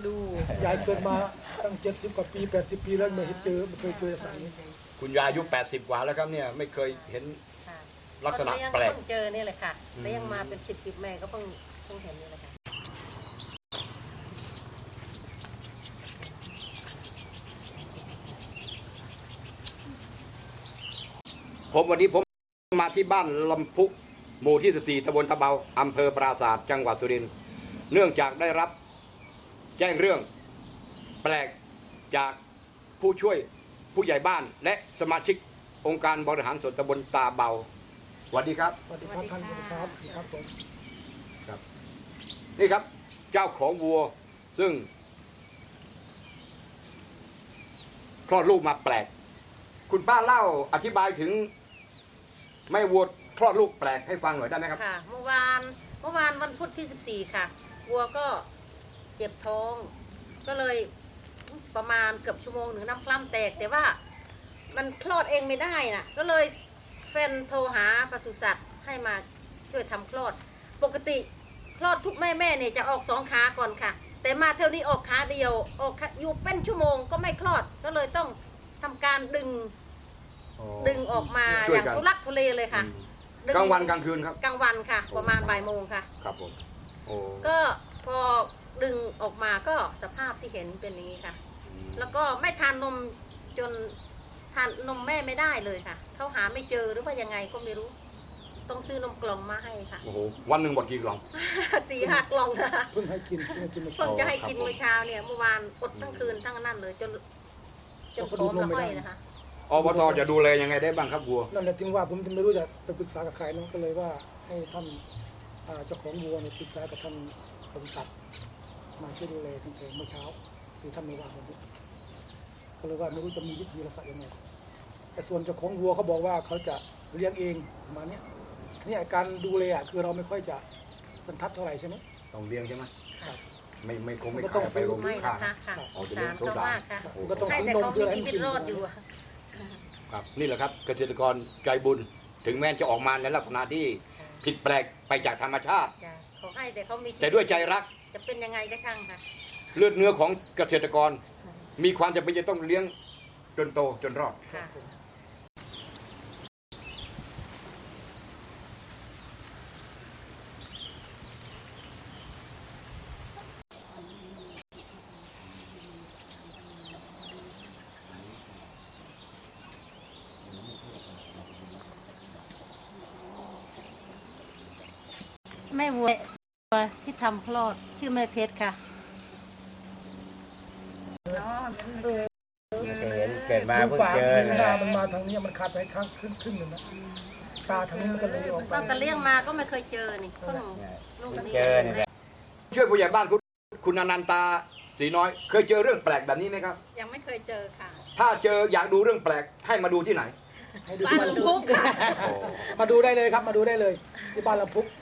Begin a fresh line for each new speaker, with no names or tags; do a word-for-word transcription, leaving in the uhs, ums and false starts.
ดู
ยายเกิดมาตั้งเจ็ดสิบกว่าปีแปดสิบปีแล้วไม่เห็นเจอไม่เคยเจอสัตว์นี้
คุณยายอายุแปดสิบกว่าแล้วครับเนี่ยไม่เคยเห็นลักษณะแปลก
เพิ่งเจอนี่แหละค่ะเลี้ยงมาเป็นสิบปีแม่ก็เพิ่งเพิ่งเห็นนี่แหละค่ะ
ผมวันนี้ผมมาที่บ้านลำพุกหมู่ที่สิบสี่ตำบลตะเบาอำเภอปราสาทจังหวัดสุรินทร์เนื่องจากได้รับแจ้งเรื่องแปลกจากผู้ช่วยผู้ใหญ่บ้านและสมาชิกองค์การบริหารส่วนตำบลตาเบาสวัสดีครับ
สวัสดีครับท่านครับครับผม
ครับนี่ครับเจ้าของวัวซึ่งคลอดลูกมาแปลกคุณป้าเล่าอธิบายถึงแม่วัวคลอดลูกแปลกให้ฟังหน่อยได้ไหมครับ
ค่ะเมื่อวานเมื่อวานวันพุธที่สิบสี่ค่ะวัวก็เจ็บท้องก็เลยประมาณเกือบชั่วโมงหนึ่งน้ำคล่ำแตกแต่ว่ามันคลอดเองไม่ได้น่ะก็เลยแฟนโทรหาปศุสัตว์ให้มาช่วยทำคลอดปกติคลอดทุกแม่แม่เนี่ยจะออกสองขาก่อนค่ะแต่มาเท่านี้ออกขาเดียวออกอยู่เป็นชั่วโมงก็ไม่คลอดก็เลยต้องทำการดึงดึงออกมาอย่างทุลักทุเลเลยค่ะ
กลางวันกลางคืนครับ
กลางวันค่ะประมาณบ่ายโมงค่ะ
ครับผม
ก็พอดึงออกมาก็สภาพที่เห็นเป็นอย่างนี้ค่ะแล้วก็ไม่ทานนมจนทานนมแม่ไม่ได้เลยค่ะเขาหาไม่เจอหรือว่ายังไงก็ไม่รู้ต้องซื้อนมกล่องมาให้ค่ะ
โอ้โหวันหนึ่งหมดกี่กล่อง
สี่ห้ากล่องนะ
เพิ่งให้กินเพิ่งกินเมื่อ
เพิ่
เช้าง
จะให้กินเมื่อเช้าเนี่ยเมื่อวานอดทั้งคืนทั้งนั้นเลยจนจนท้องละห้อยนะคะ
อบต.จะดูแลยังไงได้บ้างครับวัว
นั่นแหละจึงว่าผมจะไม่รู้จะไปปรึกษากับใครน้องก็เลยว่าให้ท่านเจ้าของวัวเนี่ยปรึกษากับท่านปศุสัตว์มาช่วยดูแลตั้งแต่เมื่อเช้าคือท่านไม่ว่างวันนี้ก็เลยว่าไม่รู้จะมีวิธีรักษายังไงแต่ส่วนเจ้าของวัวเขาบอกว่าเขาจะเลี้ยงเองประมาณนี้เนี่ยการดูแลคือเราไม่ค่อยจะสันทัดเท่าไหร่ใช่ไหม
ต้องเลี้ยงใช่ไหม
ค่ะ
ไม่ไม่คงไม่ขายไปโรง
ค่า
ค่ะ
อ๋อจะเลี้ยงสงสารค่ะ
ก็ต้อง
ซื้อนมซื้ออะไรให้กินรอดอยู่
ครับนี่แหละครับเกษตรกรใจบุญถึงแม้จะออกมาในลักษณะที่ผิดแปลกไปจากธรรมชาติ
เขาให้แต่เขามี
แต่ด้วยใจรัก
จะเป็นยังไงก็ช่างค่ะ
เลือดเนื้อของเกษตรกรมีความจำเป็นจะต้องเลี้ยงจนโตจนรอด
แม่วัวที่ทำคลอดชื่อแม่เพชรค่ะ
เห็นเกิดมาเพิ่งเจอ
เลยมันมาทางนี้มันขาดไปข้างครึ่งครึ่งหนึ่งนะตาทางนี้มันก็เลยออกไป
ตั้งแต่เลี้ยงมาก็ไม่เคยเจอนี่เพิ่งลูก
เจอเนี่ย
ช่วยผู้ใหญ่บ้านคุณคุณอนันตาศรีน้อยเคยเจอเรื่องแปลกแบบนี้ไหมครับ
ยังไม่เคยเจอค่ะ
ถ้าเจออยากดูเรื่องแปลกให้มาดูที่ไหน
บ้านลำพุกมาดูได้เลยครับมาดูได้เลยที่บ้านลำพุก